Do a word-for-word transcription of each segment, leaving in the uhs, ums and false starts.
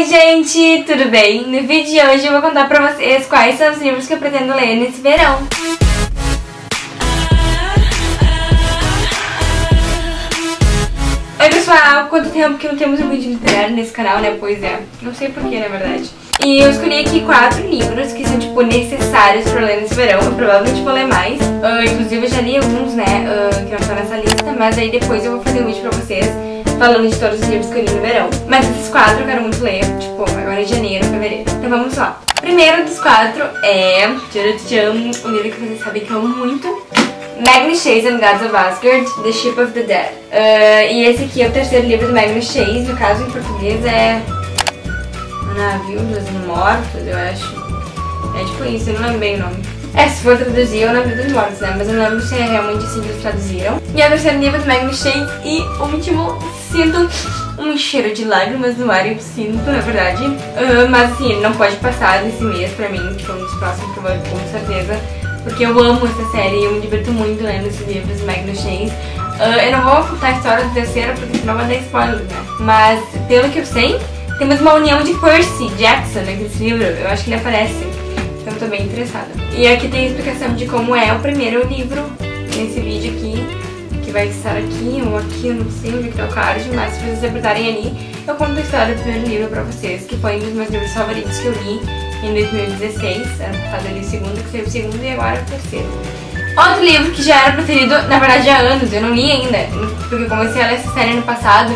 gente, tudo bem? No vídeo de hoje eu vou contar pra vocês quais são os livros que eu pretendo ler nesse verão. Oi pessoal, quanto tempo que não temos um vídeo literário nesse canal, né? Pois é, não sei porquê, na verdade. E eu escolhi aqui quatro livros que são, tipo, necessários pra ler nesse verão. Eu provavelmente vou ler mais. Uh, inclusive eu já li alguns, né, uh, que não estão nessa lista. Mas aí depois eu vou fazer um vídeo pra vocês falando de todos os livros que eu li no verão. Mas esses quatro eu quero muito ler, tipo, agora em janeiro, fevereiro. Então vamos lá. O primeiro dos quatro é um livro que vocês sabem que eu amo muito. Magnus Chase and Gods of Asgard, The Ship of the Dead. Uh, e esse aqui é o terceiro livro do Magnus Chase. No caso, em português é O Navio dos Mortos, eu acho. É tipo isso, eu não lembro bem o nome. É, se for traduzir é O Navio dos Mortos, né? Mas eu não lembro se é realmente assim que eles traduziram. E é o terceiro livro do Magnus Chase. E o último, sinto um cheiro de lágrimas no ar, eu sinto, na verdade. Uh, mas assim, ele não pode passar desse mês pra mim, que é um dos próximos que eu vou ler, com certeza. Porque eu amo essa série e eu me diverto muito lendo esses livros do Magnus Chase. Uh, eu não vou contar a história do terceiro porque senão vai dar spoiler, né? Mas, pelo que eu sei, temos uma união de Percy Jackson nesse livro. Eu acho que ele aparece. Então eu tô bem interessada. E aqui tem a explicação de como é o primeiro livro nesse vídeo aqui, que vai estar aqui ou aqui, eu não sei onde que tá o card, mas se vocês apertarem ali, eu conto a história do primeiro livro pra vocês, que foi um dos meus livros favoritos que eu li em dois mil e dezesseis, ano passado eu li o segundo, que teve o segundo e agora o terceiro. Outro livro que já era preferido, na verdade há anos, eu não li ainda, porque eu comecei a ler essa série no passado,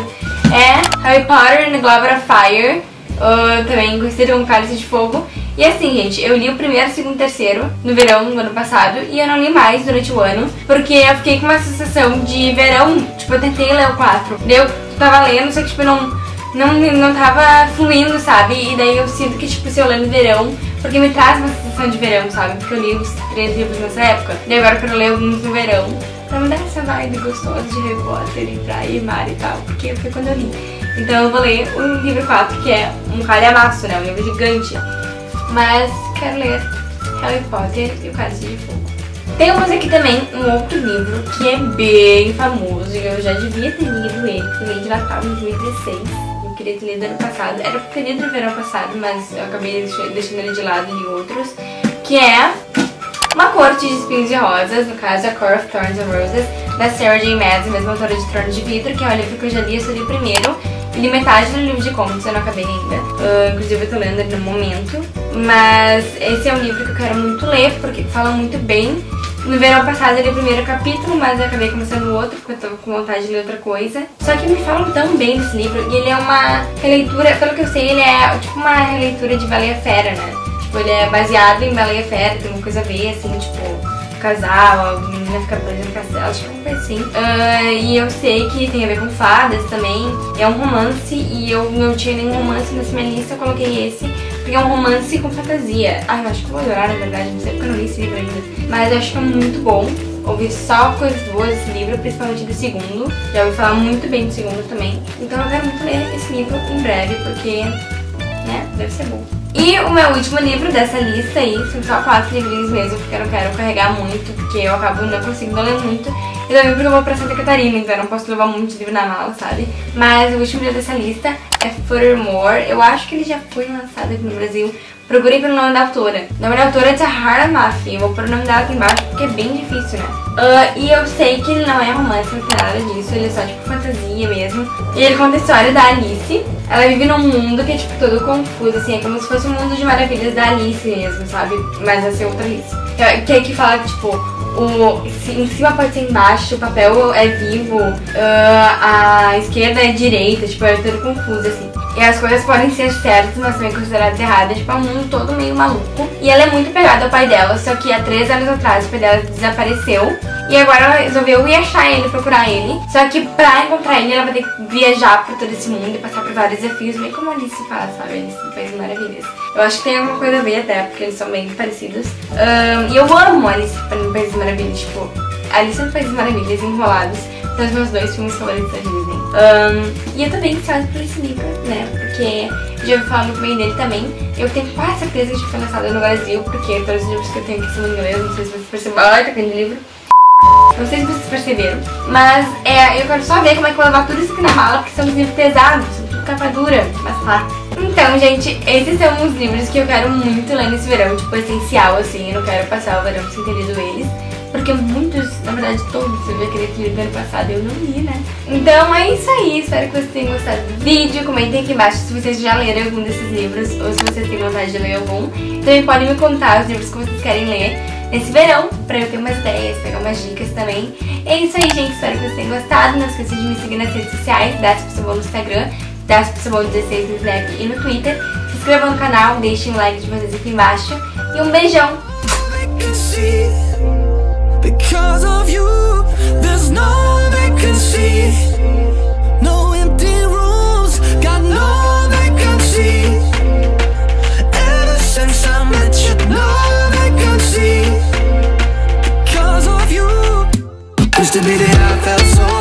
é Harry Potter and the Goblet of Fire, uh, também conhecido como Cálice de Fogo. E assim, gente, eu li o primeiro, segundo e terceiro no verão do ano passado e eu não li mais durante o ano, porque eu fiquei com uma sensação de verão, tipo, eu tentei ler o quatro, eu tava lendo, só que tipo, não... Não, não tava fluindo, sabe? E daí eu sinto que, tipo, se eu ler no verão, porque me traz uma sensação de verão, sabe? Porque eu li os três livros nessa época, e agora eu quero ler alguns no verão, pra me dar essa vibe gostosa de Harry Potter e praia e mar e tal, porque foi quando eu li. Então eu vou ler o livro quatro, que é um calhamaço, né? Um livro gigante. Mas quero ler Harry Potter e o Cálice de Fogo. Temos aqui também um outro livro que é bem famoso e eu já devia ter lido ele, porque eu li de Natal em dois mil e dezesseis. Eu queria ter lido ano passado, era porque eu li no verão passado, mas eu acabei deixando ele de lado em outros, que é Uma Corte de Espinhos e Rosas, no caso A Court of Thorns and Roses, da Sarah J Maas, a mesma autora de Trono de Vidro, que é um livro que eu já li, eu só li o primeiro, e li metade do livro de contos, eu não acabei ainda, uh, inclusive eu tô lendo ele no momento, mas esse é um livro que eu quero muito ler, porque fala muito bem. No verão passado eu li o primeiro capítulo, mas eu acabei começando o outro, porque eu tava com vontade de ler outra coisa. Só que me falam tão bem desse livro, e ele é uma releitura, pelo que eu sei, ele é tipo uma releitura de Bela e a Fera, né? Tipo, ele é baseado em Bela e a Fera, tem uma coisa a ver, assim, tipo, casal, a menina fica presa no castelo, tipo uma coisa assim. Uh, e eu sei que tem a ver com fadas também, é um romance, e eu não tinha nenhum romance nessa minha lista, eu coloquei esse, porque é um romance com fantasia. Ah, eu acho que eu vou adorar, na verdade, não sei porque eu não li esse livro ainda. Mas eu acho que é muito bom. Ouvi só coisas boas desse livro, principalmente do segundo. Já ouvi falar muito bem do segundo também. Então eu quero muito ler esse livro em breve, porque, né, deve ser bom. E o meu último livro dessa lista aí, são só quatro livrinhos mesmo, porque eu não quero carregar muito, porque eu acabo não conseguindo ler muito. E também porque eu vou pra Santa Catarina, então eu não posso levar muito livro na mala, sabe? Mas o último livro dessa lista é Furthermore. Eu acho que ele já foi lançado aqui no Brasil. Procurem pelo nome da autora. O nome da autora é Tahara Mafi. Eu vou pôr o nome dela aqui embaixo porque é bem difícil, né? Uh, e eu sei que ele não é romance, não tem nada disso. Ele é só tipo fantasia mesmo. E ele conta a história da Alice. Ela vive num mundo que é tipo todo confuso, assim. É como se fosse um mundo de maravilhas da Alice mesmo, sabe? Mas vai ser outra Alice. Que é que fala que tipo, o, em cima pode ser embaixo, o papel é vivo, uh, a esquerda é direita, tipo, é tudo confuso, assim. E as coisas podem ser certas, mas também consideradas erradas. Tipo, é um mundo todo meio maluco. E ela é muito pegada ao pai dela, só que há três anos atrás o pai dela desapareceu. E agora ela resolveu ir achar ele, procurar ele. Só que pra encontrar ele, ela vai ter que viajar por todo esse mundo e passar por vários desafios, meio como a Alice faz, sabe? Alice no País das Maravilhas. Eu acho que tem alguma coisa a ver até, porque eles são bem parecidos. Um, e eu amo Alice no País das Maravilhas, tipo, Alice no País das Maravilhas e Enrolados. São os meus dois filmes favoritos da Disney. Um, e eu tô bem ansiosa por esse livro, né? Porque já ouvi falar muito bem dele também. Eu tenho quase certeza que já foi lançado no Brasil, porque todos os livros que eu tenho aqui são em inglês. Não sei se vocês perceberam. Ai, tá caindo livro. Não sei se vocês perceberam. Mas é, eu quero só ver como é que eu vou levar tudo isso aqui na mala, porque são livros pesados, são tudo capa dura. Mas tá. Então, gente, esses são os livros que eu quero muito ler nesse verão, tipo, essencial, assim. Eu não quero passar o verão sem ter lido eles, porque muitos, na verdade todos, eu já queria ter lido ano passado e eu não li, né? Então é isso aí, espero que vocês tenham gostado do vídeo. Comentem aqui embaixo se vocês já leram algum desses livros ou se vocês têm vontade de ler algum. Também podem me contar os livros que vocês querem ler nesse verão, pra eu ter umas ideias, pegar umas dicas também. É isso aí, gente, espero que vocês tenham gostado. Não esqueça de me seguir nas redes sociais, dá se possível no Instagram, dá se possível dezesseis no Snap e no Twitter. Se inscrevam no canal, deixem o like de vocês aqui embaixo e um beijão! Because of you, there's no vacancy, no empty rooms, got no vacancy. Ever since I met you, no vacancy. Because of you, used to be that I felt so